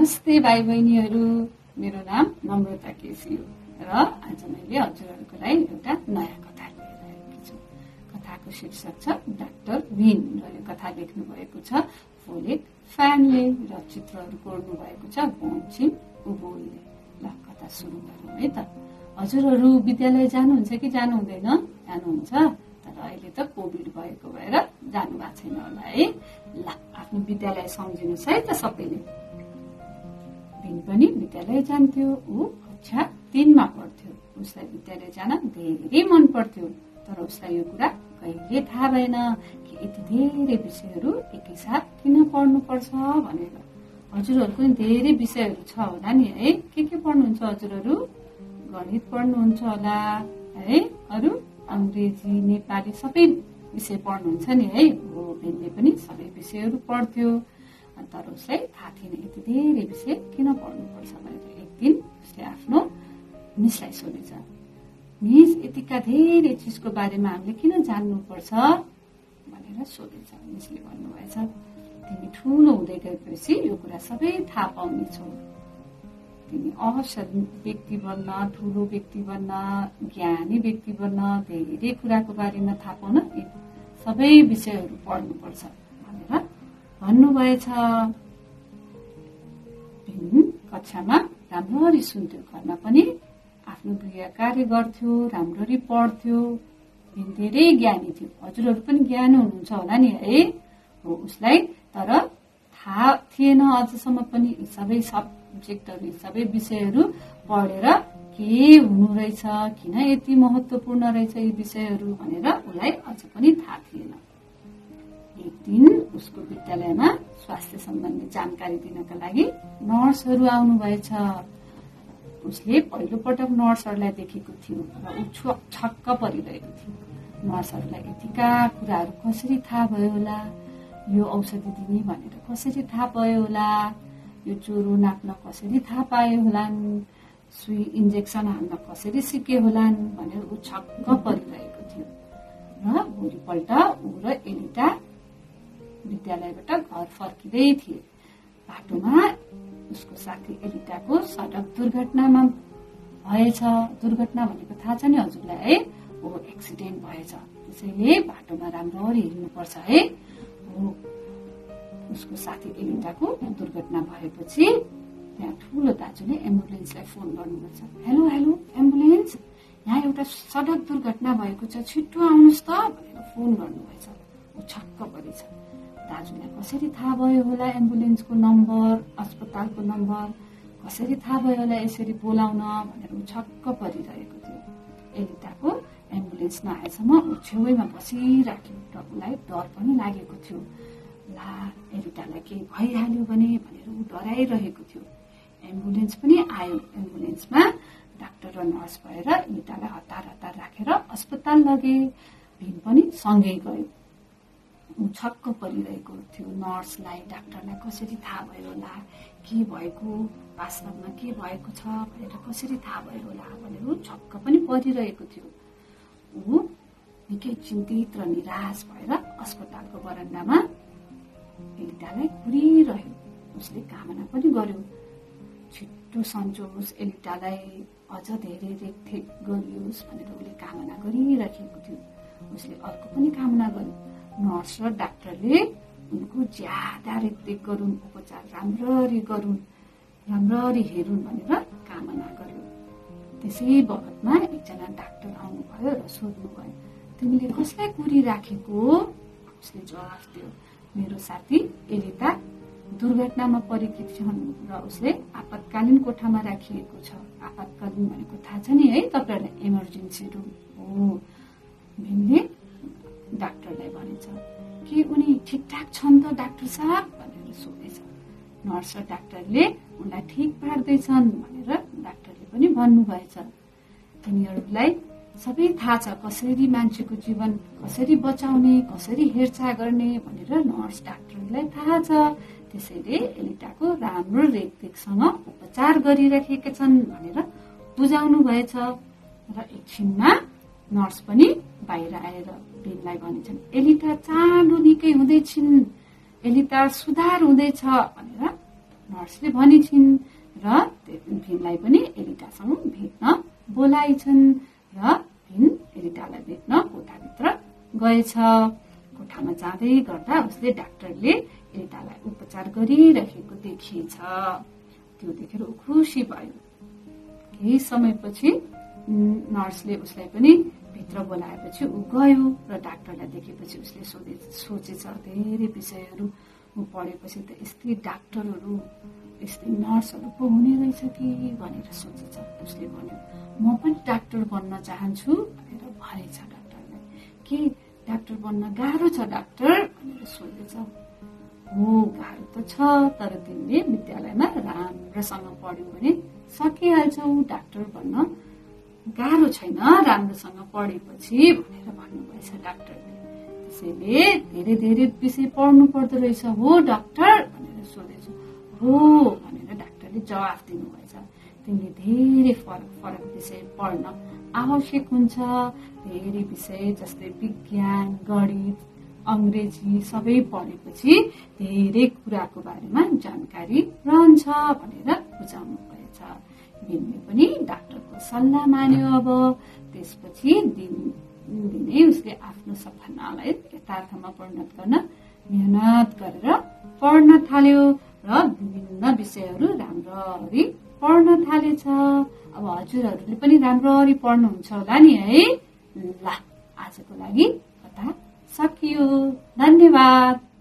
नमस्ते भाइ बहिनीहरू, मेरो नाम नम्रता केसी हो र आज मैले हजुरहरूको लागि एउटा नयाँ कथा लिएर आएकी छु। कथाको शीर्षक छ डाक्टर विन र यो कथा लेख्नु भएको छ फोलेट फ्यानले र चित्रहरू कोर्नु भएको छ बोन्चिन उबोलले। ल कथा सुरु गरौँ है त। हजुरहरू विद्यालय जानुहुन्छ कि जानु हुँदैन? जानुहुन्छ, तर अहिले त कोभिड भएको भएर जानु भएको छैन होला है। ल आफ्नो विद्यालय सम्झिनुहोस् है त सबैले। भिन पनि विद्यालय जान्थ्यो। ऊ कक्षा 3 मा पढ्थ्यो। उसलाई विद्यालय जान धेरै मन पर्थ्यो, तर उसलाई यो कुरा कहिले थाहा भएन कि यति धेरै विषयहरू एकैसाथ किन पढ्नु पर्छ भनेर। हजुरहरूको पनि धेरै विषयहरू छ होला नि है। के पढ्नुहुन्छ हजुरहरू? गणित पढ्नुहुन्छ होला है, अरू अंग्रेजी नेपाली सबै विषय पढ्नुहुन्छ नि है। हो, भिनले पनि सबै विषयहरू पढ्थ्यो, तर उसलाई थाहा थिएन यति धेरै विषय किन पढ्नुपर्छ भनेर। एक दिन उसले आफ्नो मिसलाई सोधेछ, मिस यतिका धेरै चिजको बारेमा हामीले किन जान्नुपर्छ भनेर सोधेछ। मिसले भन्नुभएछ, तिमी ठुलो हुँदै गएपछि यो कुरा सबै थाहा पाउनेछौ। तिमी अवसर व्यक्ति बन्न, ठुलो व्यक्ति बन्न, ज्ञानी व्यक्ति बन्न, धेरै कुराको बारेमा थाहा पाउन सबै विषयहरू पढ्नुपर्छ भनेर भन्नुभएछ। भिन कक्षामा राम्ररी सुन्थ्यो, घरमा पनि आफ्नो गृह कार्य गर्थ्यो, राम्ररी पढ्थ्यो। भिन धेरै ज्ञानी थियो। हजुरहरू पनि ज्ञानी हुनुहुन्छ होला नि है। हो, उसलाई तर थाहा थिएन अझसम्म पनि सबै सब्जेक्टहरू, सबै विषयहरू पढेर के हुनु रहेछ, किन यति महत्वपूर्ण रहेछ यी विषयहरू भनेर उसलाई अझ पनि थाहा थिएन। एक दिन उसको विद्यालयमा स्वास्थ्य सम्बन्धी जानकारी दिनका लागि नर्सहरू आउनु भएछ। उसले पहिलो पटक नर्सहरूलाई देखेको थियो र ऊ छक्क परिरहेको थियो। नर्सहरूलाई यतिका कुराहरू कसरी थाहा भयो होला, यो औषधि दिने भनेर कसरी थाहा भयो होला, यो ज्वरो नाप्न कसरी थाहा पाए होलान्, सुई इन्जेक्सन हान्न कसरी सिके होलान् भनेर ऊ छक्क परिरहेको थियो। र भोलिपल्ट ऊ र एलिटा विद्यालयबाट घर फर्किँदै थिए। बाटोमा उसको साथी एलिटाको सडक दुर्घटनामा भएछ। दुर्घटना भनेको थाहा छ नि हजुरलाई है? हो, एक्सिडेन्ट भएछ। त्यसैले बाटोमा राम्ररी हिँड्नुपर्छ है। हो, उसको साथी एलिटाको दुर्घटना भएपछि त्यहाँ ठुलो दाजुले एम्बुलेन्सलाई फोन गर्नुपर्छ। हेलो हेलो एम्बुलेन्स, यहाँ एउटा सडक दुर्घटना भएको छ, छिट्टो आउनुहोस् त भनेर फोन गर्नुभएछ। ऊ छक्क परेछ। दाजुलाई कसरी थाहा भयो होला एम्बुलेन्सको नम्बर, अस्पतालको नम्बर कसरी थाहा भयो होला यसरी बोलाउन भनेर ऊ छक्क परिरहेको थियो। एलिटाको एम्बुलेन्स नआएसम्म ऊ छेउमा बसिराख्यो र उसलाई डर पनि लागेको थियो। ला एलिटालाई केही भइहाल्यो भने भनेर ऊ डराइरहेको थियो। एम्बुलेन्स पनि आयो। एम्बुलेन्समा डाक्टर र नर्स भएर एलिटालाई हतार हतार राखेर अस्पताल लगे। भिन पनि सँगै गयो। ऊ छक्क परिरहेको थियो। नर्सलाई, डाक्टरलाई कसरी थाहा भयो होला, के भएको, वास्तवमा के भएको छ भनेर कसरी थाहा भयो होला भनेर ऊ छक्क पनि परिरहेको थियो। ऊ निकै चिन्तित र निराश भएर अस्पतालको बरन्डामा एलिटालाई कुरिरह्यो। उसले कामना पनि गर्यो, छिट्टो सन्चोस्, एलिटालाई अझ धेरै रेखदेख गरियोस् भनेर उसले कामना गरिराखेको थियो। उसले अर्को पनि कामना गर्यो, नर्स र डाक्टरले उनको ज्यादा रेखदेख गरून्, उपचार राम्ररी गरून्, राम्ररी हेरुन् भनेर कामना गर्यो। त्यसै बखतमा एकजना डाक्टर आउनुभयो र सोध्नुभयो, तिमीले कसलाई कुरिराखेको? उसले जवाफ दियो, मेरो साथी एलिटा दुर्घटनामा परेकी छन् र उसले आपतकालीन कोठामा राखिएको छ। आपतकालीन भनेको थाहा छ नि है तपाईहरुलाई, इमर्जेन्सी रुम हो। भिनले डाक्टरलाई भनेछ, के उनी ठिकठाक छन् त डाक्टर साहब भनेर सोधेछ। नर्स र डाक्टरले उनलाई ठिक पार्दैछन् भनेर डाक्टरले पनि भन्नुभएछ। तिनीहरूलाई सबै थाहा छ कसरी मान्छेको जीवन कसरी बचाउने, कसरी हेरचाह गर्ने भनेर नर्स डाक्टरलाई थाहा छ। त्यसैले एलिटाको राम्रो रेखदेखसँग उपचार गरिराखेका छन् भनेर बुझाउनु भएछ। र एकछिनमा नर्स पनि बाहिर आएर भिनलाई भनिन्छन्, एलिटा चाँडो निकै हुँदैछिन्, एलिटा सुधार हुँदैछ भनेर नर्सले भनिछिन् र भिनलाई पनि एलिटासँग भेट्न बोलाइछन् र भिन एलिटालाई भेट्न कोठाभित्र गएछ। कोठामा जाँदै गर्दा उसले डाक्टरले एलिटालाई उपचार गरिरहेको देखिएछ। त्यो देखेर ऊ खुसी भयो। केही समयपछि नर्सले उसलाई पनि भित्र बोलाएपछि ऊ गयो र डाक्टरलाई देखेपछि उसले सोचेछ धेरै विषयहरू पढेपछि त यस्तै डाक्टरहरू यस्तै नर्सहरू पो हुने रहेछ कि भनेर सोचेछ। उसले भन्यो म पनि डाक्टर बन्न चाहन्छु भनेर भनेछ डाक्टरलाई। के डाक्टर बन्न गाह्रो छ डाक्टर भनेर सोधेछ। हो गाह्रो त छ, तर तिमीले विद्यालयमा राम्रोसँग पढ्यौ भने सकिहाल्छौ, डाक्टर बन्न गाह्रो छैन राम्रोसँग पढेपछि भनेर भन्नुभएछ डाक्टरले। त्यसैले धेरै धेरै विषय पढ्नु पर्दो रहेछ हो डाक्टर भनेर सोधेछ। हो भनेर डाक्टरले जवाफ दिनुभएछ। तिमीले धेरै फरक फरक विषय पढ्न आवश्यक हुन्छ। धेरै विषय जस्तै विज्ञान, गणित, अंग्रेजी सबै पढेपछि धेरै कुराको बारेमा जानकारी रहन्छ भनेर बुझाउनु भएछ। भिनले पनि डाक्टरको सल्लाह मान्यो। अब त्यसपछि दिनै उसले आफ्नो सपनालाई यथार्थमा परिणत गर्न मेहनत गरेर पढ्न थाल्यो र विभिन्न विषयहरू राम्ररी पढ्न थालेछ। अब हजुरहरूले पनि राम्ररी पढ्नुहुन्छ होला नि है। ल आजको लागि कथा सकियो। धन्यवाद।